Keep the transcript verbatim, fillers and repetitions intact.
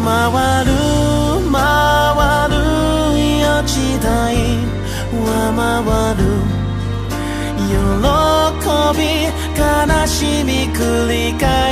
回る回るよ時代は回る喜び悲しみ繰り返